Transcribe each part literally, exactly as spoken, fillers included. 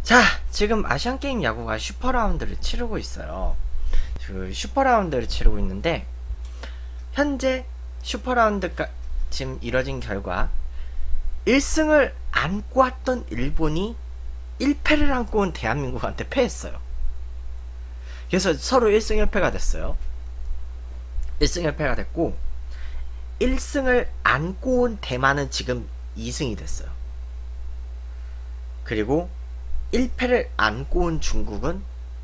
자, 지금 아시안게임 야구가 슈퍼라운드를 치르고 있어요. 그 슈퍼라운드를 치르고 있는데 현재 슈퍼라운드가 지금 이뤄진 결과 일 승을 안고 왔던 일본이 일 패를 안고 온 대한민국한테 패했어요. 그래서 서로 일 승 일 패가 됐어요. 일 승 일 패가 됐고 일 승을 안고 온 대만은 지금 이 승이 됐어요. 그리고 일 패를 안고 온 중국은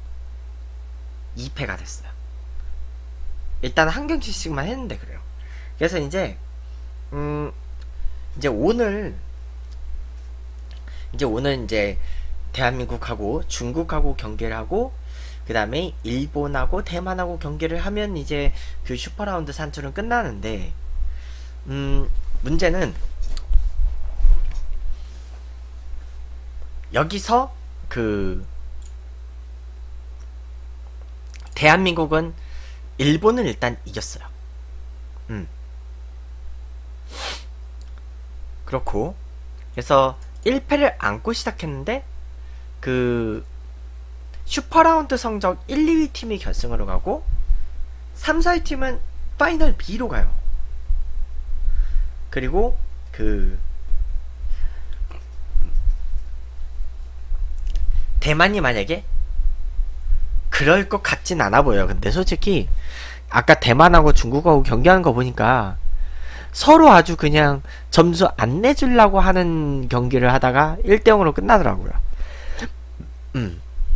이 패가 됐어요. 일단 한 경기씩만 했는데 그래요. 그래서 이제 음 이제 오늘 이제 오늘 이제 대한민국하고 중국하고 경기를 하고 그 다음에 일본하고 대만하고 경기를 하면 이제 그 슈퍼라운드 산출은 끝나는데 음 문제는 여기서 그 대한민국은 일본을 일단 이겼어요. 음 그렇고 그래서 일 패를 안고 시작했는데 그 슈퍼라운드 성적 일, 이 위 팀이 결승으로 가고 삼, 사 위 팀은 파이널 B로 가요. 그리고 그 대만이 만약에 그럴 것 같진 않아 보여요. 근데 솔직히 아까 대만하고 중국하고 경기하는 거 보니까 서로 아주 그냥 점수 안 내주려고 하는 경기를 하다가 일 대 영으로 끝나더라고요. 음.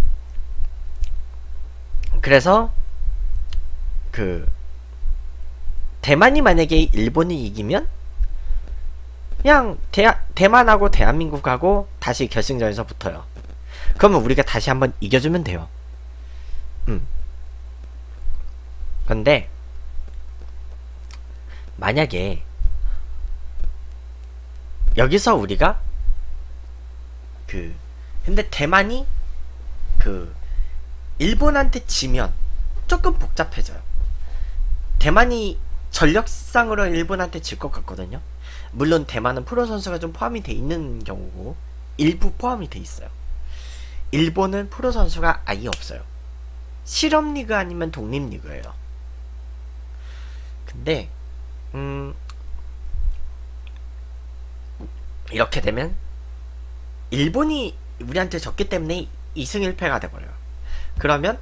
그래서 그 대만이 만약에 일본이 이기면 그냥 대, 대만하고 대한민국하고 다시 결승전에서 붙어요. 그러면 우리가 다시 한번 이겨주면 돼요. 음. 근데 만약에 여기서 우리가 그 근데 대만이 그 일본한테 지면 조금 복잡해져요. 대만이 전력상으로 일본한테 질 것 같거든요. 물론 대만은 프로 선수가 좀 포함이 돼 있는 경우고 일부 포함이 돼 있어요. 일본은 프로 선수가 아예 없어요. 실업리그 아니면 독립리그예요. 근데 음 이렇게 되면 일본이 우리한테 졌기 때문에 이 승 일 패가 돼버려요. 그러면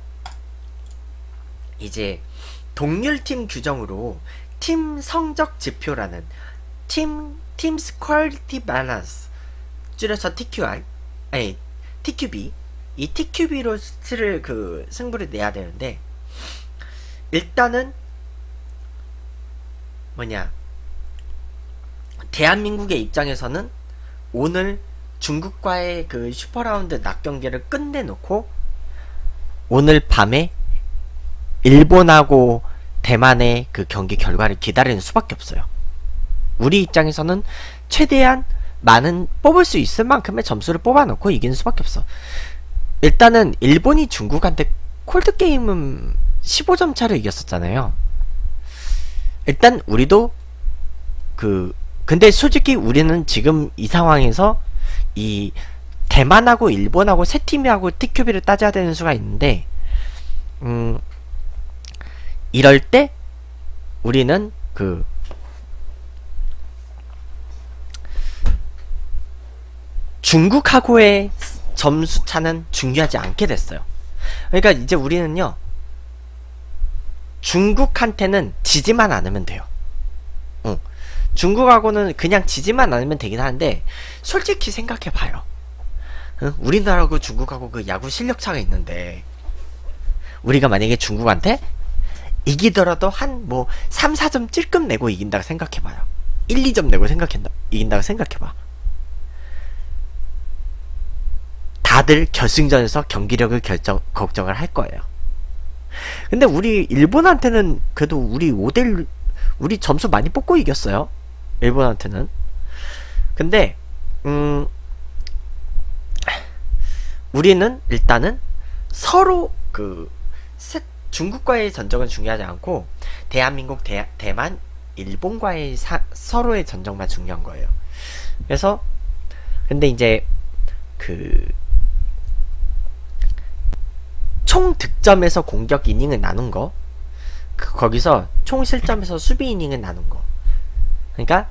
이제 동률팀 규정으로 팀 성적 지표라는 팀 팀스 퀄리티 밸런스 줄여서 티큐알 아니 티큐비 이 티큐비로 스를 그 승부를 내야 되는데 일단은 뭐냐 대한민국의 입장에서는 오늘 중국과의 그 슈퍼라운드 낮 경기를 끝내놓고 오늘 밤에 일본하고 대만의 그 경기 결과를 기다리는 수밖에 없어요. 우리 입장에서는 최대한 많은 뽑을 수 있을 만큼의 점수를 뽑아놓고 이기는 수밖에 없어. 일단은 일본이 중국한테 콜드게임은 십오 점 차로 이겼었잖아요. 일단 우리도 그 근데 솔직히 우리는 지금 이 상황에서 이 대만하고 일본하고 세 팀이 하고 티큐비를 따져야 되는 수가 있는데 음 이럴 때 우리는 그 중국하고의 점수 차는 중요하지 않게 됐어요. 그러니까 이제 우리는요 중국한테는 지지만 않으면 돼요. 응. 중국하고는 그냥 지지만 않으면 되긴 하는데 솔직히 생각해봐요. 응? 우리나라하고 중국하고 그 야구 실력 차가 있는데 우리가 만약에 중국한테 이기더라도 한 뭐 삼, 사 점 찔끔 내고 이긴다고 생각해봐요. 일, 이 점 내고 생각한다 이긴다고 생각해봐. 다들 결승전에서 경기력을 결정, 걱정을 할 거예요. 근데 우리 일본한테는 그래도 우리 오 대 일 우리 점수 많이 뽑고 이겼어요. 일본한테는. 근데 음 우리는 일단은 서로 그 세, 중국과의 전적은 중요하지 않고 대한민국, 대, 대만, 일본과의 사, 서로의 전적만 중요한 거예요. 그래서 근데 이제 그 총 득점에서 공격 이닝을 나눈 거, 그 거기서 총 실점에서 수비 이닝을 나눈 거. 그러니까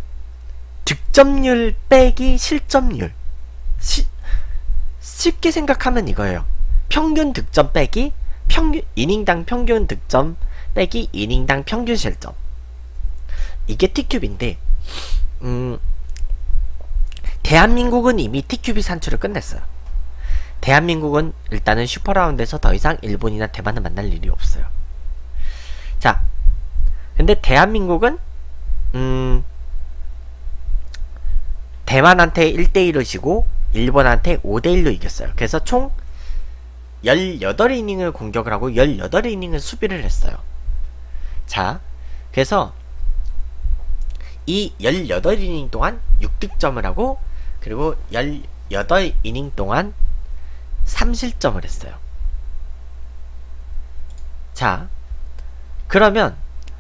득점률 빼기 실점률. 시, 쉽게 생각하면 이거예요. 평균 득점 빼기 평균 이닝당 평균 득점 빼기 이닝당 평균 실점. 이게 티큐비인데, 음, 대한민국은 이미 티큐비 산출을 끝냈어요. 대한민국은 일단은 슈퍼라운드에서 더 이상 일본이나 대만을 만날 일이 없어요. 자, 근데 대한민국은 음, 대만한테 일 대 일로 지고 일본한테 오 대 일로 이겼어요. 그래서 총 십팔 이닝을 공격을 하고 십팔 이닝을 수비를 했어요. 자, 그래서 이 십팔 이닝 동안 육 득점을 하고, 그리고 십팔 이닝 동안 삼 실점을 했어요. 자, 그러면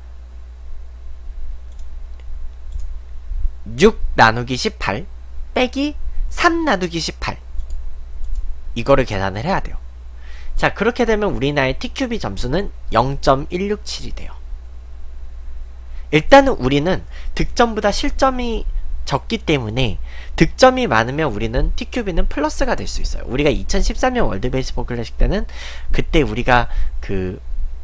육 나누기 십팔 빼기 삼 나누기 십팔, 이거를 계산을 해야 돼요. 자, 그렇게 되면 우리나라의 티큐비 점수는 영 점 일육칠이 돼요. 일단은 우리는 득점보다 실점이 적기 때문에 득점이 많으면 우리는 티큐비는 플러스가 될 수 있어요. 우리가 이천십삼 년 월드 베이스볼 클래식 때는 그때 우리가 그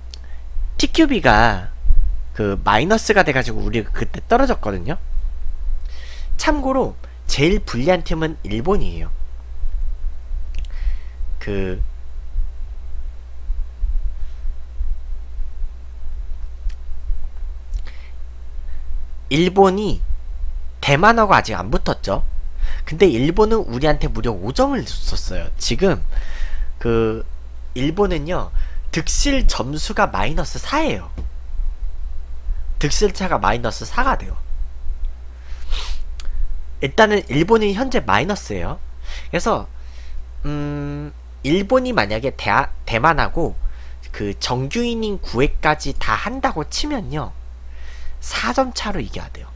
티큐비가 그 마이너스가 돼가지고 우리가 그때 떨어졌거든요. 참고로 제일 불리한 팀은 일본이에요. 그 일본이 대만하고 아직 안 붙었죠. 근데 일본은 우리한테 무려 오 점을 줬었어요. 지금 그 일본은요, 득실 점수가 마이너스 사예요. 득실차가 마이너스 사가 돼요. 일단은 일본이 현재 마이너스예요. 그래서 음, 일본이 만약에 대, 대만하고 그 정규 이닝 구 회까지 다 한다고 치면요, 사 점 차로 이겨야 돼요.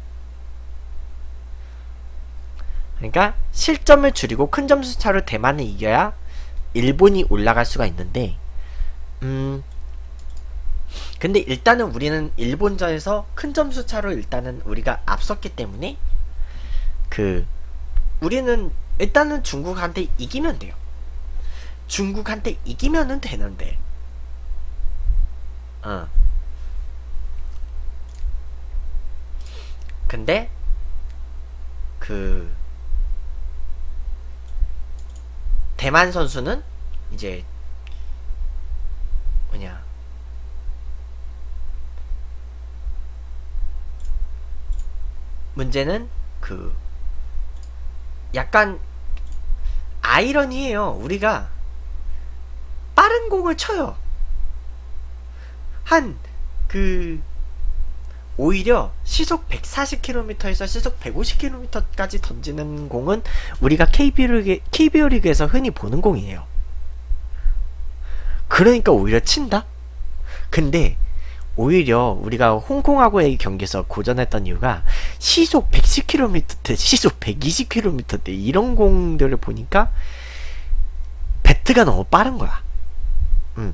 그러니까 실점을 줄이고 큰 점수 차로 대만을 이겨야 일본이 올라갈 수가 있는데, 음 근데 일단은 우리는 일본전에서 큰 점수 차로 일단은 우리가 앞섰기 때문에 그 우리는 일단은 중국한테 이기면 돼요. 중국한테 이기면은 되는데, 어 근데 그 대만 선수는 이제 뭐냐, 문제는 그 약간 아이러니해요. 우리가 빠른 공을 쳐요. 한 그 오히려 시속 백사십 킬로미터에서 시속 백오십 킬로미터까지 던지는 공은 우리가 케이비오 리그, 케이비오 리그에서 흔히 보는 공이에요. 그러니까 오히려 친다? 근데 오히려 우리가 홍콩하고의 경기에서 고전했던 이유가 시속 백십 킬로미터대, 시속 백이십 킬로미터대 이런 공들을 보니까 배트가 너무 빠른 거야. 음.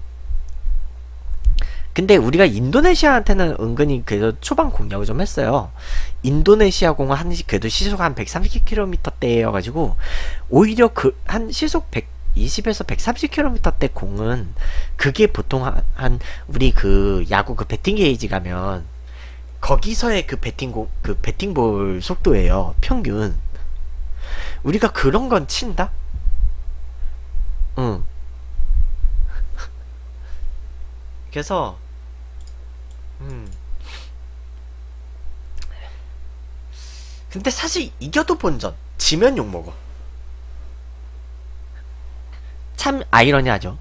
근데 우리가 인도네시아한테는 은근히 그래도 초반 공략을 좀 했어요. 인도네시아 공은 한 그래도 시속 한 백삼십 킬로미터대여가지고 오히려 그 한 시속 백이십에서 백삼십 킬로미터대 공은 그게 보통 한, 한 우리 그 야구 그 배팅 게이지 가면 거기서의 그 배팅공 그 배팅볼 속도예요. 평균. 우리가 그런 건 친다? 응. 그래서 음. 근데 사실 이겨도 본전, 지면 욕먹어. 참 아이러니하죠.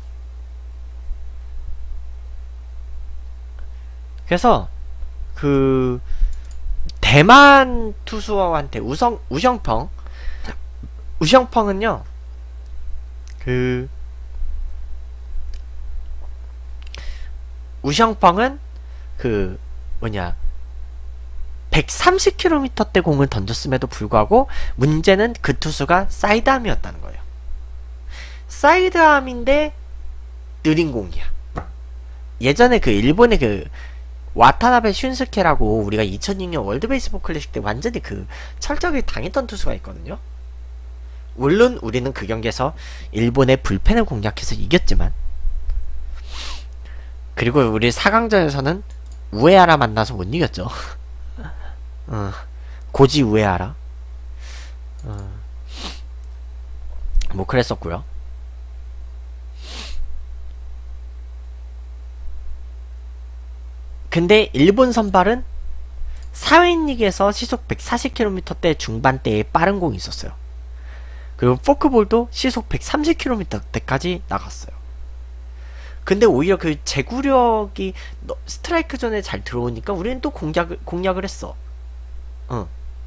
그래서 그 대만 투수한테 우성 우성펑 우성펑은요, 그 우성펑은 그 뭐냐 백삼십 킬로미터대 공을 던졌음에도 불구하고 문제는 그 투수가 사이드암이었다는 거예요. 사이드암인데 느린 공이야. 예전에 그 일본의 그 와타나베 슌스케라고 우리가 이천육 년 월드 베이스볼 클래식 때 완전히 그 철저하게 당했던 투수가 있거든요. 물론 우리는 그 경기에서 일본의 불펜을 공략해서 이겼지만, 그리고 우리 사 강전에서는 우에하라 만나서 못 이겼죠. 어, 고지 우에하라. 어, 뭐 그랬었고요. 근데 일본 선발은 사회인 리그에서 시속 백사십 킬로미터대 중반대에 빠른 공이 있었어요. 그리고 포크볼도 시속 백삼십 킬로미터대까지 나갔어요. 근데 오히려 그 제구력이 스트라이크 존에 잘 들어오니까 우리는 또 공략을, 공략을 했어. 어.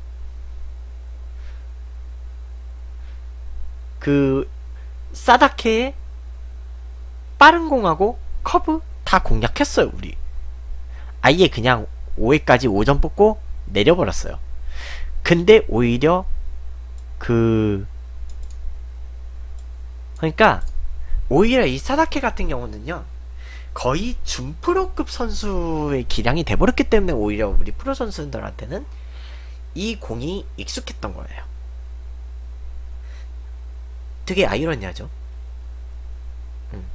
그 사다케의 빠른 공하고 커브 다 공략했어요. 우리 아예 그냥 오 회까지 오 점 뽑고 내려버렸어요. 근데 오히려 그 그러니까 오히려 이 사다케 같은 경우는요, 거의 준프로급 선수의 기량이 돼버렸기 때문에 오히려 우리 프로 선수들한테는 이 공이 익숙했던 거예요. 되게 아이러니하죠. 음.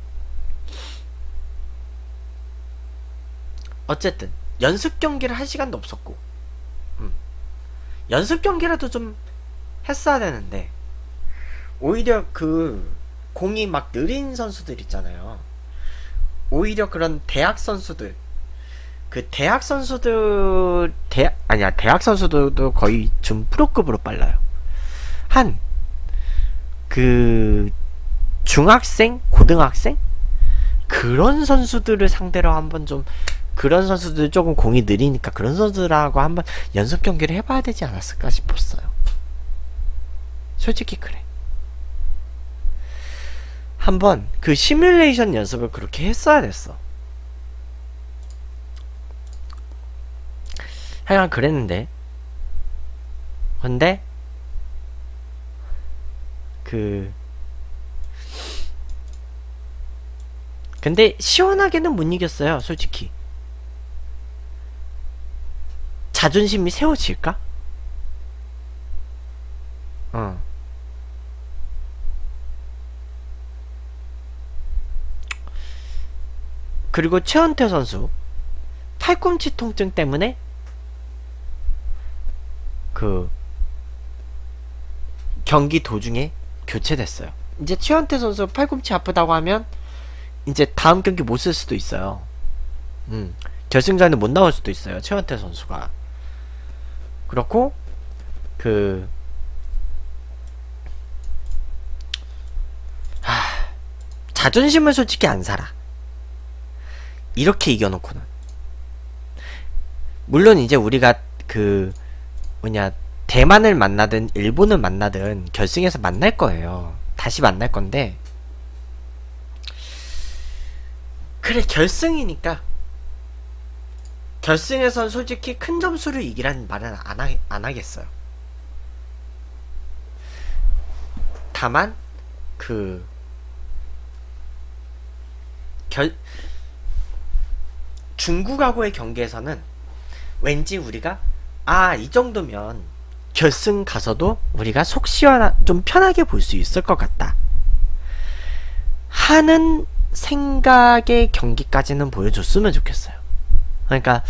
어쨌든 연습 경기를 할 시간도 없었고, 음. 연습 경기라도 좀 했어야 되는데 오히려 그 공이 막 느린 선수들 있잖아요. 오히려 그런 대학 선수들, 그 대학 선수들 대 아니야 대학 선수들도 거의 좀 프로급으로 빨라요. 한 그 중학생, 고등학생 그런 선수들을 상대로 한번 좀, 그런 선수들 조금 공이 느리니까 그런 선수들하고 한번 연습 경기를 해봐야 되지 않았을까 싶었어요. 솔직히 그래. 한번 그 시뮬레이션 연습을 그렇게 했어야 됐어. 하여간 그랬는데, 근데 그 근데 시원하게는 못 이겼어요. 솔직히 자존심이 세워질까? 어. 그리고 최원태 선수 팔꿈치 통증 때문에 그 경기 도중에 교체됐어요. 이제 최원태 선수 팔꿈치 아프다고 하면 이제 다음 경기 못 쓸 수도 있어요. 음, 결승전에 못 나올 수도 있어요. 최원태 선수가. 그렇고 그 하, 자존심을 솔직히 안 살아. 이렇게 이겨놓고는. 물론 이제 우리가 그 뭐냐 대만을 만나든 일본을 만나든 결승에서 만날 거예요. 다시 만날 건데, 그래 결승이니까 결승에선 솔직히 큰 점수를 이기라는 말은 안, 하, 안 하겠어요. 다만 그 결 중국하고의 경기에서는 왠지 우리가 아 이 정도면 결승 가서도 우리가 속 시원하 좀 편하게 볼 수 있을 것 같다 하는 생각의 경기까지는 보여줬으면 좋겠어요. 그러니까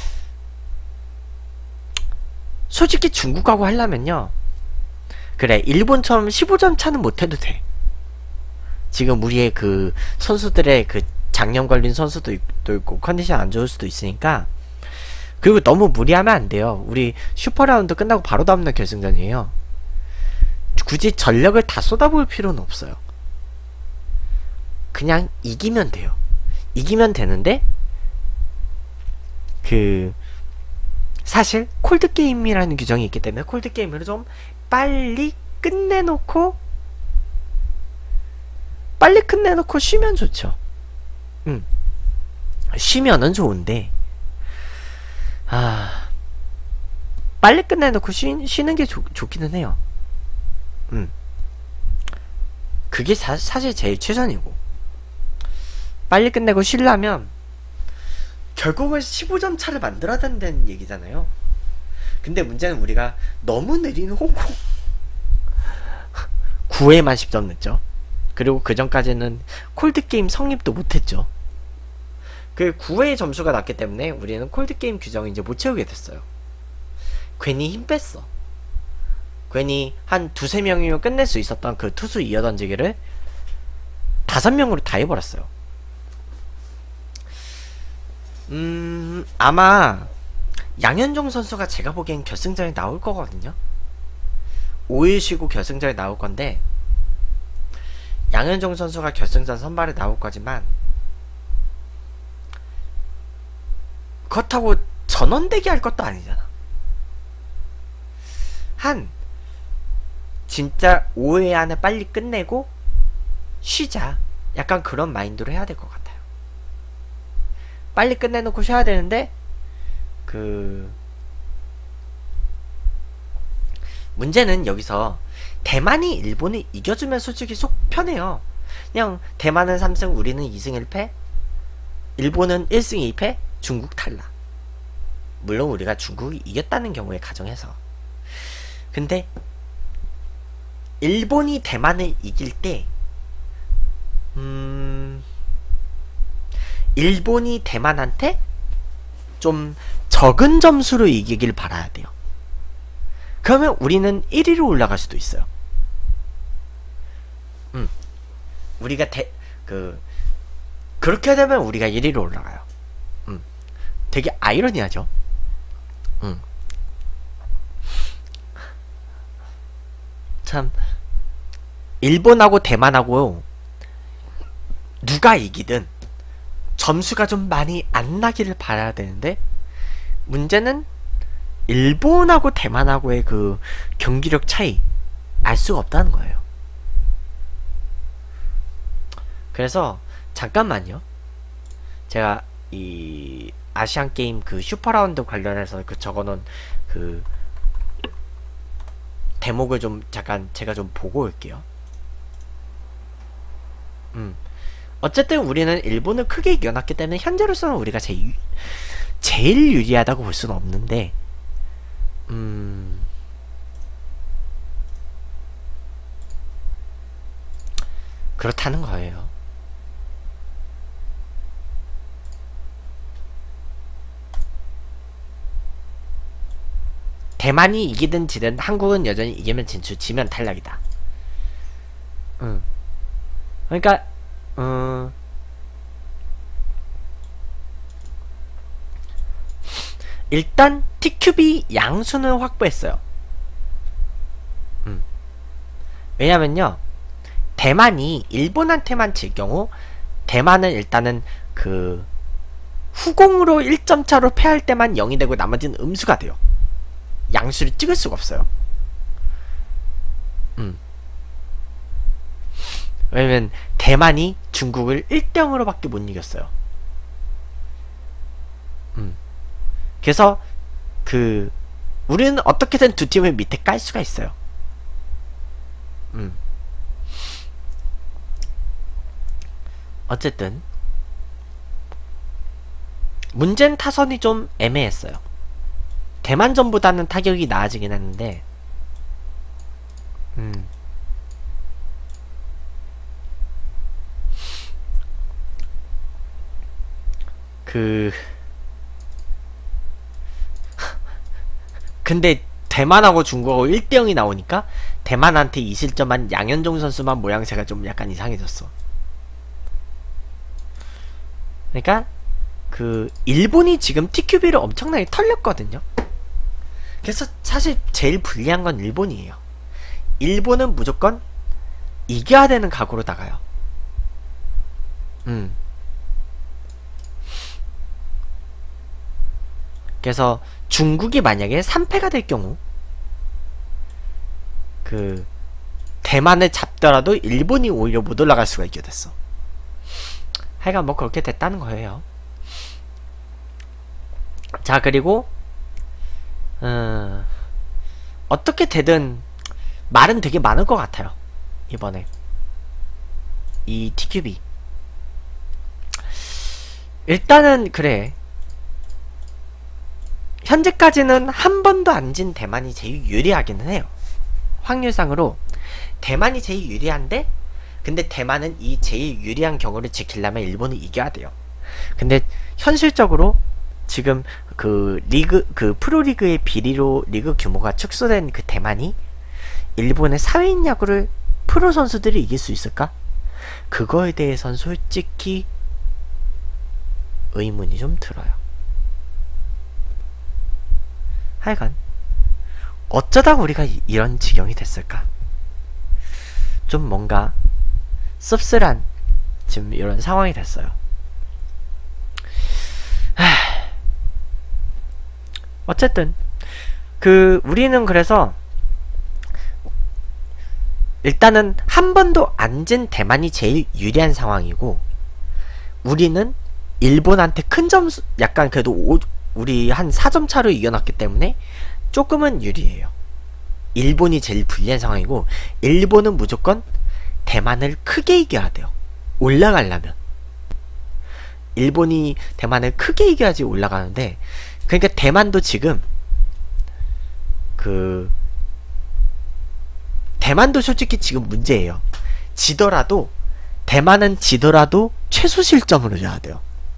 솔직히 중국하고 하려면요, 그래 일본처럼 십오 점 차는 못해도 돼. 지금 우리의 그 선수들의 그 장염 걸린 선수도 있고 컨디션 안 좋을 수도 있으니까. 그리고 너무 무리하면 안 돼요. 우리 슈퍼라운드 끝나고 바로 다음날 결승전이에요. 굳이 전력을 다 쏟아부을 필요는 없어요. 그냥 이기면 돼요. 이기면 되는데 그 사실 콜드게임이라는 규정이 있기 때문에 콜드게임을 좀 빨리 끝내놓고 빨리 끝내놓고 쉬면 좋죠. 음. 쉬면은 좋은데 아 빨리 끝내놓고 쉬, 쉬는 게 좋, 좋기는 해요. 음. 그게 사, 사실 제일 최선이고. 빨리 끝내고 쉬려면 결국은 십오 점 차를 만들어야 된다는 얘기잖아요. 근데 문제는 우리가 너무 느린 홍콩 구 회만 십 점 냈죠. 그리고 그 전까지는 콜드게임 성립도 못했죠. 그 구 회의 점수가 낮기 때문에 우리는 콜드게임 규정을 이제 못 채우게 됐어요. 괜히 힘 뺐어. 괜히 한 두세 명이면 끝낼 수 있었던 그 투수 이어던지기를 다섯 명으로 다 해버렸어요. 음... 아마 양현종 선수가 제가 보기엔 결승전에 나올 거거든요. 오 일 쉬고 결승전에 나올 건데, 양현종 선수가 결승전 선발에 나올 거지만 그렇다고 전원대기 할 것도 아니잖아. 한 진짜 오 회 안에 빨리 끝내고 쉬자, 약간 그런 마인드로 해야 될 것 같아요. 빨리 끝내놓고 쉬어야 되는데, 그 문제는 여기서 대만이 일본을 이겨주면 솔직히 속 편해요. 그냥 대만은 삼 승, 우리는 이 승 일 패, 일본은 일 승 이 패, 중국 탈락. 물론 우리가 중국이 이겼다는 경우에 가정해서. 근데 일본이 대만을 이길 때 음... 일본이 대만한테 좀 적은 점수로 이기길 바라야 돼요. 그러면 우리는 일 위로 올라갈 수도 있어요. 음, 우리가 대, 그, 그렇게 되면 우리가 일 위로 올라가요. 음, 되게 아이러니하죠? 음. 참, 일본하고 대만하고 누가 이기든 점수가 좀 많이 안 나기를 바라야 되는데, 문제는 일본하고 대만하고의 그 경기력 차이 알 수가 없다는 거예요. 그래서 잠깐만요. 제가 이 아시안 게임 그 슈퍼라운드 관련해서 그 적어놓은 그 대목을 좀 잠깐 제가 좀 보고 올게요. 음. 어쨌든 우리는 일본을 크게 이겨놨기 때문에 현재로서는 우리가 제일, 제일 유리하다고 볼 수는 없는데, 음... 그렇다는 거예요. 대만이 이기든 지든 한국은 여전히 이기면 진출, 지면 탈락이다. 음. 그러니까 음... 일단 티큐비 양수는 확보했어요. 음. 왜냐면요, 대만이 일본한테만 질 경우 대만은 일단은 그 후공으로 일 점 차로 패할 때만 영이 되고 나머지는 음수가 돼요. 양수를 찍을 수가 없어요. 음. 왜냐면 대만이 중국을 일 대 영으로 밖에 못 이겼어요. 음. 그래서 그 우리는 어떻게든 두 팀을 밑에 깔 수가 있어요. 음. 어쨌든 문제는 타선이 좀 애매했어요. 대만전보다는 타격이 나아지긴 했는데, 음. 그 근데 대만하고 중국하고 일 대 영이 나오니까 대만한테 이 실점한 양현종 선수만 모양새가 좀 약간 이상해졌어. 그러니까 그 일본이 지금 티큐비를 엄청나게 털렸거든요. 그래서 사실 제일 불리한 건 일본이에요. 일본은 무조건 이겨야 되는 각오로 나가요. 음. 그래서 중국이 만약에 삼 패가 될 경우 그 대만을 잡더라도 일본이 오히려 못 올라갈 수가 있게 됐어. 하여간 뭐 그렇게 됐다는 거예요. 자, 그리고 음, 어떻게 되든 말은 되게 많을 것 같아요. 이번에 이 티큐비 일단은 그래. 현재까지는 한 번도 안 진 대만이 제일 유리하기는 해요. 확률상으로 대만이 제일 유리한데, 근데 대만은 이 제일 유리한 경우를 지키려면 일본을 이겨야 돼요. 근데 현실적으로 지금 그 리그, 그 프로리그의 비리로 리그 규모가 축소된 그 대만이 일본의 사회인 야구를 프로 선수들이 이길 수 있을까? 그거에 대해선 솔직히 의문이 좀 들어요. 하여간 어쩌다 우리가 이, 이런 지경이 됐을까? 좀 뭔가 씁쓸한 지금 이런 상황이 됐어요. 하... 어쨌든 그 우리는 그래서 일단은 한 번도 안 진 대만이 제일 유리한 상황이고, 우리는 일본한테 큰 점수, 약간 그래도 오, 우리 한 사 점 차로 이겨놨기 때문에 조금은 유리해요. 일본이 제일 불리한 상황이고, 일본은 무조건 대만을 크게 이겨야 돼요. 올라가려면. 일본이 대만을 크게 이겨야지 올라가는데, 그러니까 대만도 지금 그 대만도 솔직히 지금 문제예요. 지더라도, 대만은 지더라도 최소 실점으로 져야 돼요.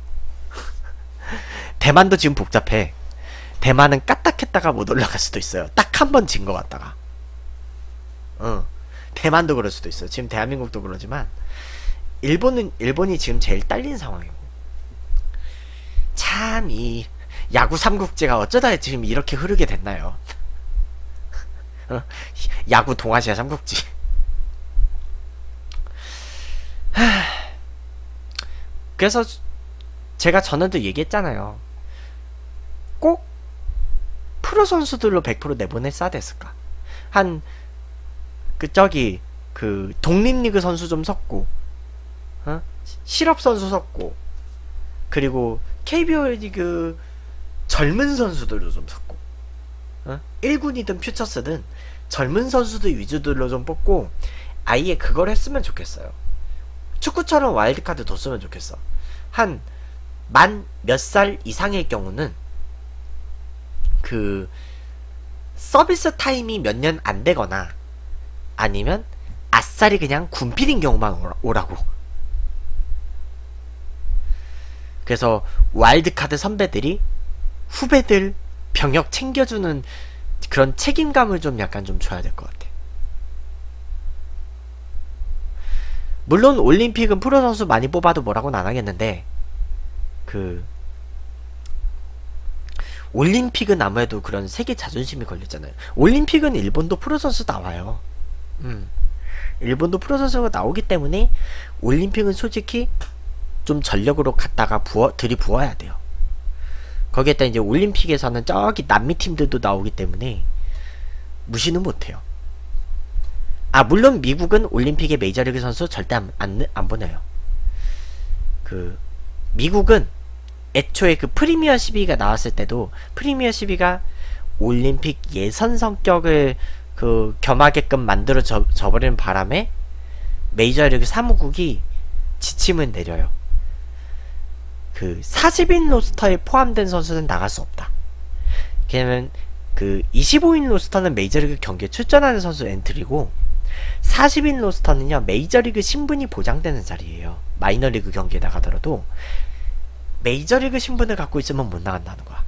대만도 지금 복잡해. 대만은 까딱했다가 못 올라갈 수도 있어요. 딱 한 번 진 것 같다가. 어. 대만도 그럴 수도 있어요. 지금 대한민국도 그러지만, 일본은, 일본이 지금 제일 딸린 상황이고. 참, 이, 야구 삼국지가 어쩌다 지금 이렇게 흐르게 됐나요? 어? 야구 동아시아 삼국지. 그래서 제가 전에도 얘기했잖아요. 꼭 프로 선수들로 백 퍼센트 내보냈어야 됐을까? 한 그 저기 그 독립리그 선수 좀 섞고, 어? 실업 선수 섞고, 그리고 케이비오 리그 젊은 선수들도 좀 섞고, 어? 일 군이든 퓨처스든 젊은 선수들 위주들로 좀 뽑고, 아예 그걸 했으면 좋겠어요. 축구처럼 와일드카드 뒀으면 좋겠어. 한 만 몇 살 이상의 경우는 그 서비스 타임이 몇 년 안 되거나, 아니면 아싸리 그냥 군필인 경우만 오라고. 그래서 와일드카드 선배들이 후배들 병역 챙겨주는 그런 책임감을 좀 약간 좀 줘야 될 것 같아. 물론 올림픽은 프로 선수 많이 뽑아도 뭐라고는 안 하겠는데, 그 올림픽은 아무래도 그런 세계 자존심이 걸렸잖아요. 올림픽은 일본도 프로 선수 나와요. 음. 일본도 프로 선수가 나오기 때문에 올림픽은 솔직히 좀 전력으로 갖다가 부어, 들이부어야 돼요. 거기에다 이제 올림픽에서는 저기 남미 팀들도 나오기 때문에 무시는 못해요. 아, 물론 미국은 올림픽에 메이저리그 선수 절대 안, 안, 안 보내요. 그 미국은 애초에 그 프리미어 십이가 나왔을 때도 프리미어 십이가 올림픽 예선 성격을 그 겸하게끔 만들어 져, 져버리는 바람에 메이저리그 사무국이 지침을 내려요. 그 사십 인 로스터에 포함된 선수는 나갈 수 없다. 걔는 그 이십오 인 로스터는 메이저리그 경기에 출전하는 선수 엔트리고, 사십 인 로스터는요 메이저리그 신분이 보장되는 자리예요. 마이너리그 경기에 나가더라도 메이저리그 신분을 갖고 있으면 못 나간다는 거야.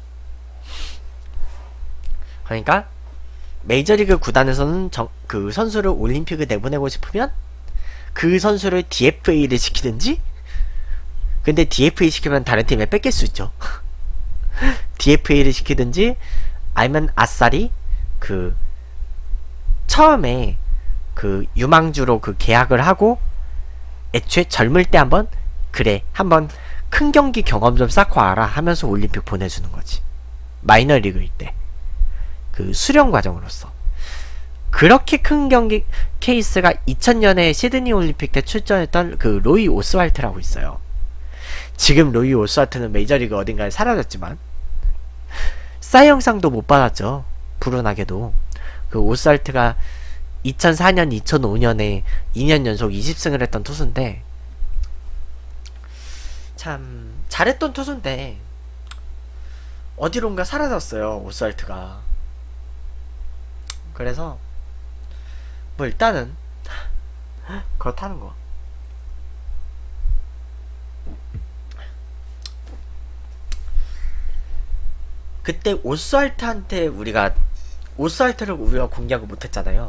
그러니까 메이저리그 구단에서는 정, 그 선수를 올림픽을 내보내고 싶으면 그 선수를 디에프에이를 시키든지, 근데 디에프에이 시키면 다른 팀에 뺏길 수 있죠. 디에프에이를 시키든지, 아니면 아싸리 그 처음에 그 유망주로 그 계약을 하고 애초에 젊을 때 한번 그래 한번 큰 경기 경험 좀 쌓고 와라 하면서 올림픽 보내주는 거지. 마이너리그일 때 그 수련 과정으로서. 그렇게 큰 경기 케이스가 이천 년에 시드니 올림픽 때 출전했던 그 로이 오스왈트라고 있어요. 지금 로이 오스왈트는 메이저리그 어딘가에 사라졌지만 싸이 영상도 못 받았죠. 불운하게도. 그 오스왈트가 이천사 년, 이천오 년에 이 년 연속 이십 승을 했던 투수인데 참 잘했던 투수인데 어디론가 사라졌어요, 오스왈트가. 그래서 뭐 일단은 그렇다는 거. 그때 오스왈트한테 우리가 오스왈트를 우리가 공략을 못했잖아요.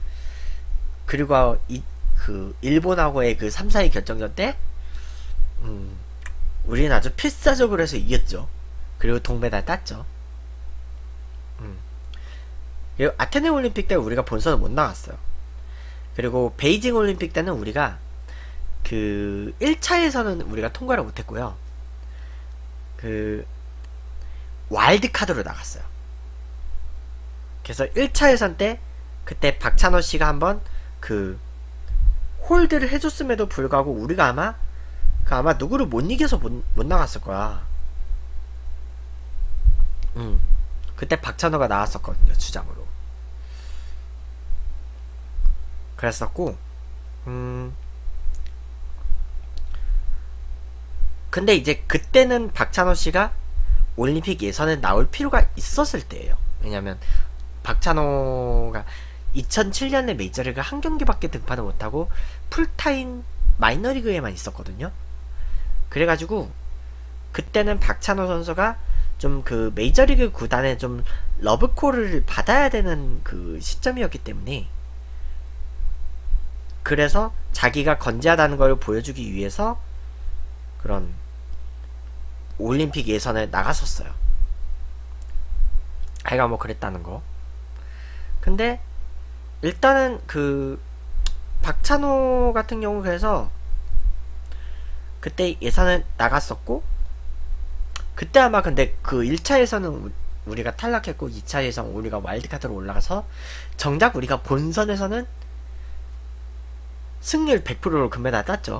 그리고 이 그 일본하고의 그 삼, 사위 결정전 때 음, 우리는 아주 필사적으로 해서 이겼죠. 그리고 동메달 땄죠. 음. 그리고 아테네 올림픽 때 우리가 본선을 못 나갔어요. 그리고 베이징 올림픽 때는 우리가 그 일 차에서는 우리가 통과를 못했고요. 그 와일드카드로 나갔어요. 그래서 일 차 예선 때 그때 박찬호씨가 한번 그 홀드를 해줬음에도 불구하고 우리가 아마 그 아마 누구를 못 이겨서 못, 못 나갔을 거야. 음. 그때 박찬호가 나왔었거든요, 주장으로. 그랬었고, 음. 근데 이제 그때는 박찬호 씨가 올림픽 예선에 나올 필요가 있었을 때예요. 왜냐면 박찬호가 이천칠 년에 메이저리그 한 경기밖에 등판을 못하고 풀타임 마이너리그에만 있었거든요. 그래가지고 그때는 박찬호 선수가 좀 그 메이저리그 구단에 좀 러브콜을 받아야 되는 그 시점이었기 때문에, 그래서 자기가 건재하다는 걸 보여주기 위해서 그런 올림픽 예선에 나갔었어요. 아이가 뭐 그랬다는 거. 근데 일단은 그 박찬호 같은 경우 그래서 그때 예선에 나갔었고, 그때 아마 근데 그 일 차에서는 우리가 탈락했고 이 차에서는 우리가 와일드카드로 올라가서 정작 우리가 본선에서는 승률 백 퍼센트로 금메달 땄죠.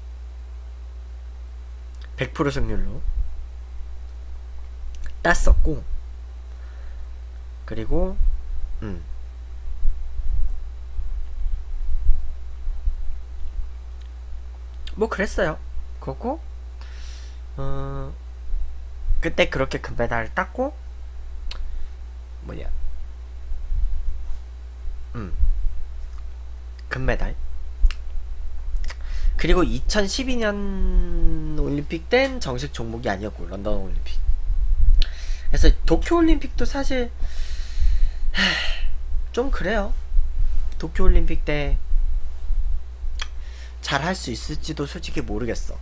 백 퍼센트 승률로 땄었고, 그리고 음 뭐 그랬어요. 그렇고 어 그때 그렇게 금메달을 땄고, 뭐냐 음 금메달. 그리고 이천십이 년 올림픽 땐 정식 종목이 아니었고 런던 올림픽. 그래서 도쿄 올림픽도 사실 좀 그래요. 도쿄 올림픽 때 잘 할 수 있을지도 솔직히 모르겠어.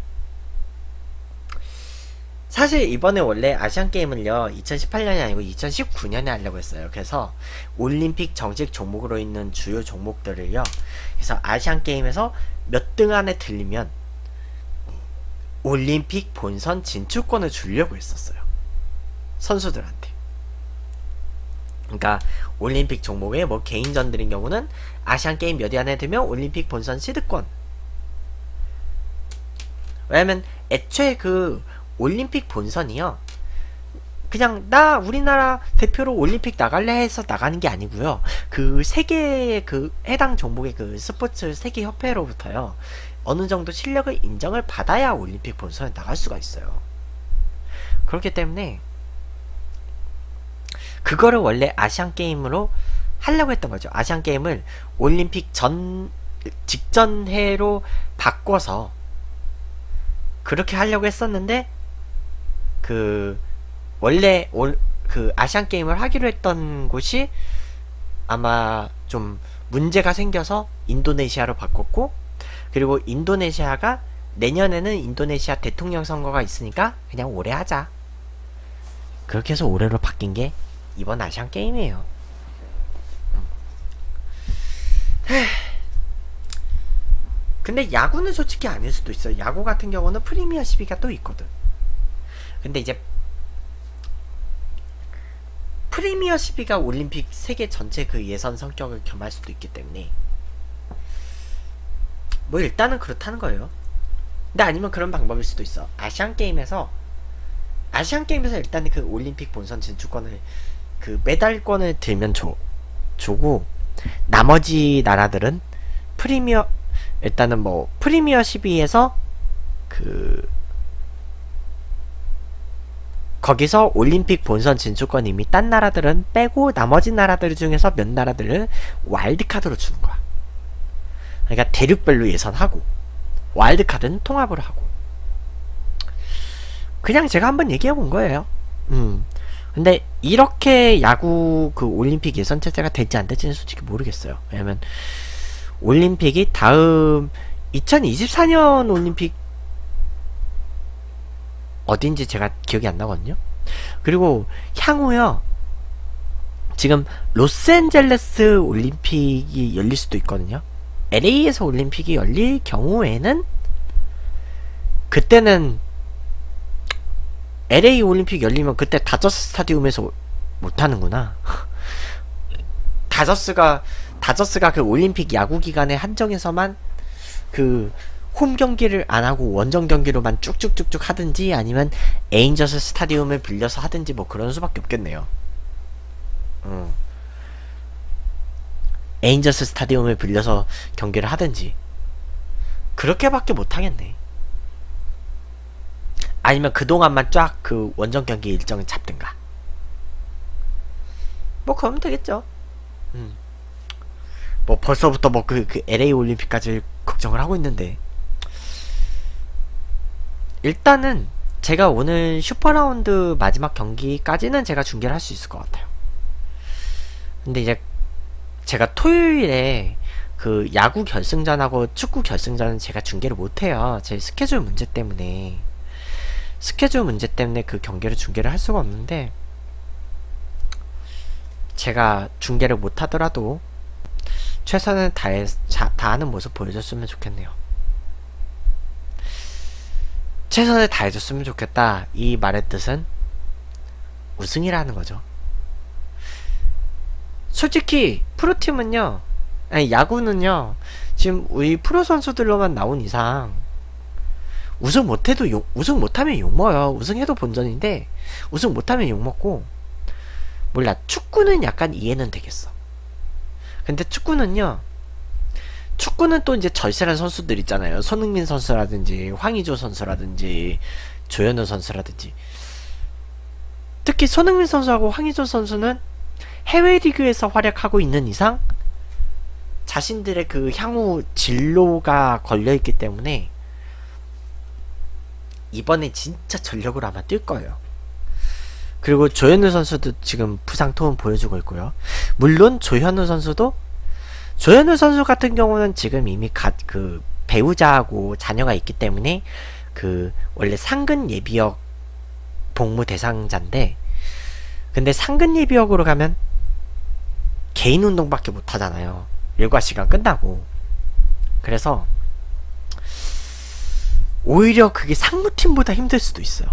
사실 이번에 원래 아시안게임을요 이천십팔 년이 아니고 이천십구 년에 하려고 했어요. 그래서 올림픽 정식 종목으로 있는 주요 종목들을요, 그래서 아시안게임에서 몇 등 안에 들리면 올림픽 본선 진출권을 주려고 했었어요, 선수들한테. 그러니까 올림픽 종목에 뭐 개인전들인 경우는 아시안게임 몇 위 안에 들면 올림픽 본선 시드권. 왜냐면 애초에 그 올림픽 본선이요, 그냥 나 우리나라 대표로 올림픽 나갈래 해서 나가는 게 아니고요, 그 세계의 그 해당 종목의 그 스포츠 세계 협회로부터요 어느 정도 실력을 인정을 받아야 올림픽 본선에 나갈 수가 있어요. 그렇기 때문에 그거를 원래 아시안게임으로 하려고 했던 거죠. 아시안게임을 올림픽 전 직전 해로 바꿔서 그렇게 하려고 했었는데, 그 원래 올 그 아시안게임을 하기로 했던 곳이 아마 좀 문제가 생겨서 인도네시아로 바꿨고, 그리고 인도네시아가 내년에는 인도네시아 대통령 선거가 있으니까 그냥 올해 하자, 그렇게 해서 올해로 바뀐 게 이번 아시안게임이에요. 음. 근데 야구는 솔직히 아닐 수도 있어요. 야구 같은 경우는 프리미어 십이가 또 있거든. 근데 이제 프리미어 십이가 올림픽 세계 전체 그 예선 성격을 겸할 수도 있기 때문에 뭐 일단은 그렇다는 거예요. 근데 아니면 그런 방법일 수도 있어. 아시안게임에서 아시안게임에서 일단 그 올림픽 본선 진출권을 그 메달권을 들면 줘, 주고 나머지 나라들은 프리미어 일단은 뭐 프리미어 십이에서 그 거기서 올림픽 본선 진출권 이미 딴 나라들은 빼고 나머지 나라들 중에서 몇 나라들을 와일드카드로 주는 거야. 그러니까 대륙별로 예선하고 와일드카드는 통합으로 하고. 그냥 제가 한번 얘기해 본 거예요. 음. 근데 이렇게 야구 그 올림픽 예선 체제가 될지 안 될지는 솔직히 모르겠어요. 왜냐면 올림픽이 다음 이천이십사 년 올림픽 어딘지 제가 기억이 안 나거든요. 그리고 향후요, 지금 로스앤젤레스 올림픽이 열릴 수도 있거든요. 엘에이에서 올림픽이 열릴 경우에는 그때는 엘에이 올림픽 열리면 그때 다저스 스타디움에서 못하는구나. 다저스가 다저스가 그 올림픽 야구 기간에 한정해서만 그 홈 경기를 안 하고 원정 경기로만 쭉쭉쭉쭉 하든지 아니면 에인저스 스타디움을 빌려서 하든지 뭐 그런 수밖에 없겠네요. 음. 에인저스 스타디움을 빌려서 경기를 하든지 그렇게밖에 못하겠네. 아니면 그동안만 쫙 그 원정 경기 일정을 잡든가 뭐 그러면 되겠죠. 음. 뭐 벌써부터 뭐 그 그 엘에이 올림픽까지 걱정을 하고 있는데, 일단은 제가 오늘 슈퍼라운드 마지막 경기까지는 제가 중계를 할 수 있을 것 같아요. 근데 이제 제가 토요일에 그 야구 결승전하고 축구 결승전은 제가 중계를 못해요. 제 스케줄 문제 때문에 스케줄 문제 때문에 그 경기를 중계를 할 수가 없는데, 제가 중계를 못하더라도 최선을 다해, 자, 다하는 모습 보여줬으면 좋겠네요. 최선을 다해줬으면 좋겠다, 이 말의 뜻은 우승이라는 거죠. 솔직히 프로팀은요, 아니 야구는요, 지금 우리 프로 선수들로만 나온 이상 우승 못해도 욕, 우승 못하면 욕먹어요. 우승해도 본전인데 우승 못하면 욕먹고. 몰라, 축구는 약간 이해는 되겠어. 근데 축구는요, 축구는 또 이제 절실한 선수들 있잖아요. 손흥민 선수라든지 황의조 선수라든지 조현우 선수라든지. 특히 손흥민 선수하고 황의조 선수는 해외 리그에서 활약하고 있는 이상 자신들의 그 향후 진로가 걸려있기 때문에 이번에 진짜 전력으로 아마 뛸 거예요. 그리고 조현우 선수도 지금 부상 톤 보여주고 있고요. 물론 조현우 선수도 조현우 선수 같은 경우는 지금 이미 가, 그 배우자하고 자녀가 있기 때문에 그 원래 상근 예비역 복무 대상자인데, 근데 상근 예비역으로 가면 개인 운동밖에 못 하잖아요. 일과 시간 끝나고. 그래서 오히려 그게 상무팀보다 힘들 수도 있어요.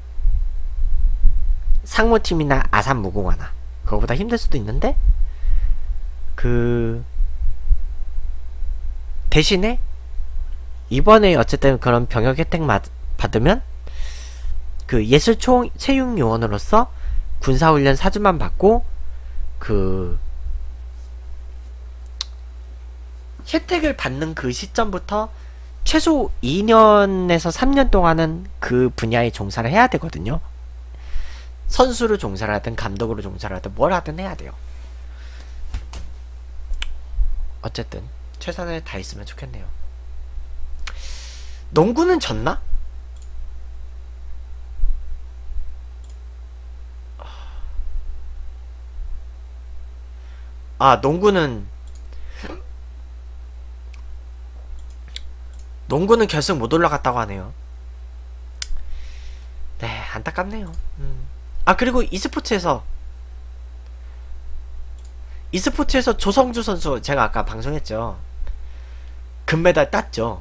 상무팀이나 아산무공화나 그거보다 힘들 수도 있는데, 그 대신에 이번에 어쨌든 그런 병역 혜택 받으면 그 예술체육요원으로서 군사훈련 사 주만 받고 그 혜택을 받는 그 시점부터 최소 이 년에서 삼 년 동안은 그 분야에 종사를 해야 되거든요. 선수로 종사를 하든 감독으로 종사를 하든 뭘 하든 해야 돼요. 어쨌든 최선을 다했으면 좋겠네요. 농구는 졌나? 아, 농구는 농구는 결승 못 올라갔다고 하네요. 네, 안타깝네요. 음. 아, 그리고 e스포츠에서 e스포츠에서 조성주 선수, 제가 아까 방송했죠. 금메달 땄죠.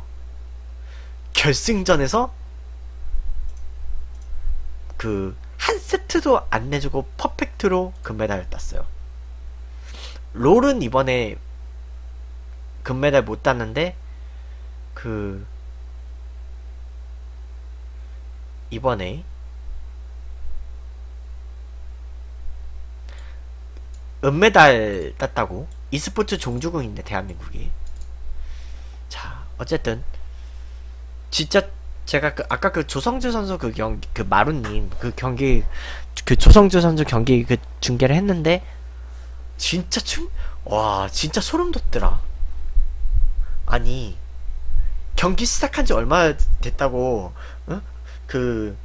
결승전에서 그 한 세트도 안 내주고 퍼펙트로 금메달을 땄어요. 롤은 이번에 금메달 못 땄는데 그 이번에 은메달 땄다고. e스포츠 종주국인데 대한민국이. 자, 어쨌든 진짜 제가 그 아까 그 조성주 선수 그 경 그 마루님 그 경기 그 조성주 선수 경기 그 중계를 했는데 진짜 충 와 진짜 소름 돋더라. 아니 경기 시작한 지 얼마 됐다고 어? 그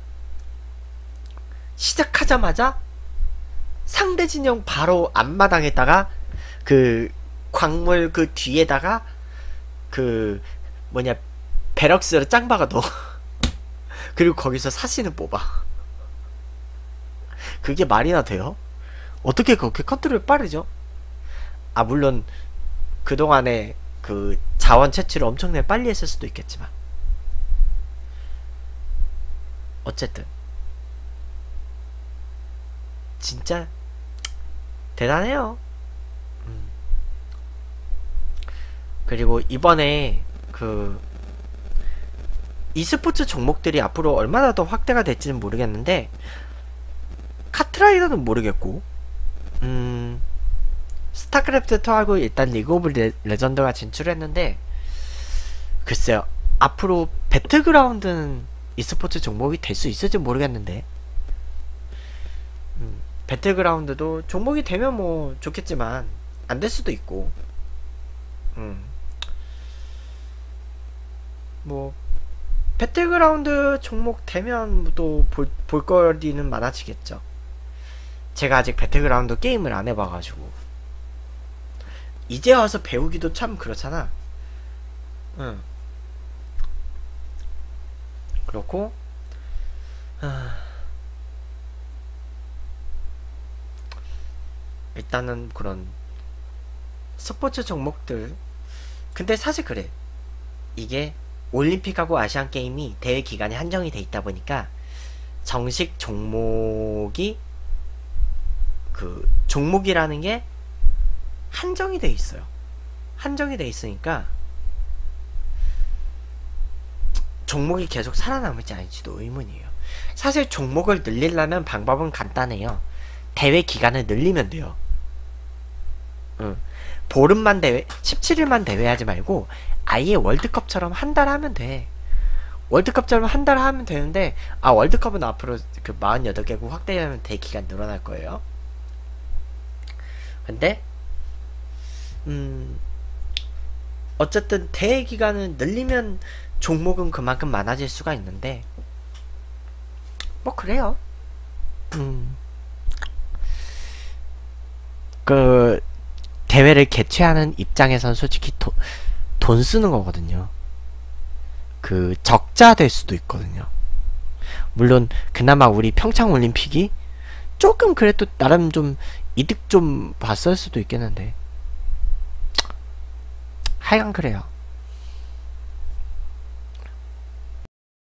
시작하자마자 상대 진영 바로 앞마당에다가 그 광물 그 뒤에다가 그 뭐냐 베럭스를 짱 박아 넣어. 그리고 거기서 사신을 뽑아. 그게 말이나 돼요? 어떻게 그렇게 컨트롤 빠르죠? 아 물론 그동안에 그 자원 채취를 엄청나게 빨리 했을 수도 있겠지만 어쨌든 진짜 대단해요. 음. 그리고 이번에 그 e스포츠 종목들이 앞으로 얼마나 더 확대가 될지는 모르겠는데 카트라이더는 모르겠고 음 스타크래프트이하고 일단 리그 오브 레, 레전드가 진출했는데 글쎄요 앞으로 배틀그라운드는 e스포츠 종목이 될 수 있을지 모르겠는데 음, 배틀그라운드도 종목이 되면 뭐 좋겠지만 안 될 수도 있고 음. 뭐 배틀그라운드 종목 되면 또 볼, 볼거리는 많아지겠죠. 제가 아직 배틀그라운드 게임을 안 해봐가지고 이제 와서 배우기도 참 그렇잖아. 응. 그렇고 아... 일단은 그런 스포츠 종목들 근데 사실 그래 이게 올림픽하고 아시안게임이 대회 기간이 한정이 돼 있다 보니까 정식 종목이 그 종목이라는 게 한정이 돼 있어요. 한정이 돼 있으니까 종목이 계속 살아남을지 아닐지도 의문이에요. 사실 종목을 늘리려면 방법은 간단해요. 대회 기간을 늘리면 돼요. 응. 보름만 대회, 십칠 일만 대회하지 말고 아예 월드컵처럼 한 달 하면 돼. 월드컵처럼 한 달 하면 되는데 아 월드컵은 앞으로 그 사십팔 개국 확대하면 대회 기간 늘어날 거예요. 근데 음 어쨌든 대회 기간을 늘리면 종목은 그만큼 많아질 수가 있는데 뭐 그래요. 음. 그 대회를 개최하는 입장에선 솔직히 도, 돈 쓰는 거거든요. 그 적자 될 수도 있거든요. 물론 그나마 우리 평창올림픽이 조금 그래도 나름 좀 이득 좀 봤을 수도 있겠는데 하여간 그래요.